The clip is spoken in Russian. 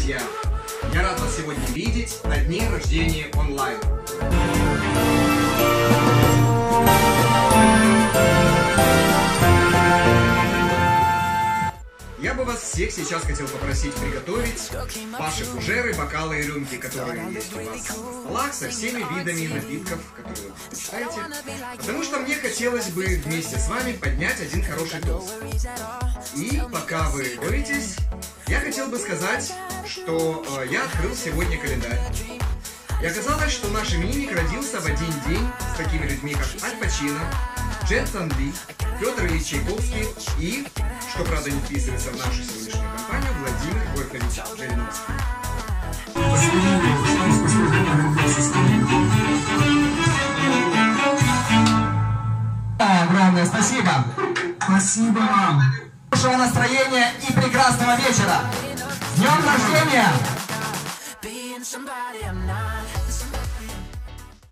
друзья! Я рад вас сегодня видеть на дне рождения онлайн. Я бы вас всех сейчас хотел попросить приготовить ваши фужеры, бокалы и рюмки, которые есть у вас на столах, со всеми видами напитков, которые вы предпочитаете. Потому что мне хотелось бы вместе с вами поднять один хороший тост. И пока вы готовитесь, я хотел бы сказать, что я открыл сегодня календарь. И оказалось, что наш именинник родился в один день с такими людьми, как Аль Пачино, Джет Санди, Петр Ильич Чайковский и, что правда не вписывается в нашу сегодняшнюю компанию, Владимир Горькович Жириновский. Огромное спасибо! Спасибо вам! Хорошего настроения и прекрасного вечера! С днем рождения!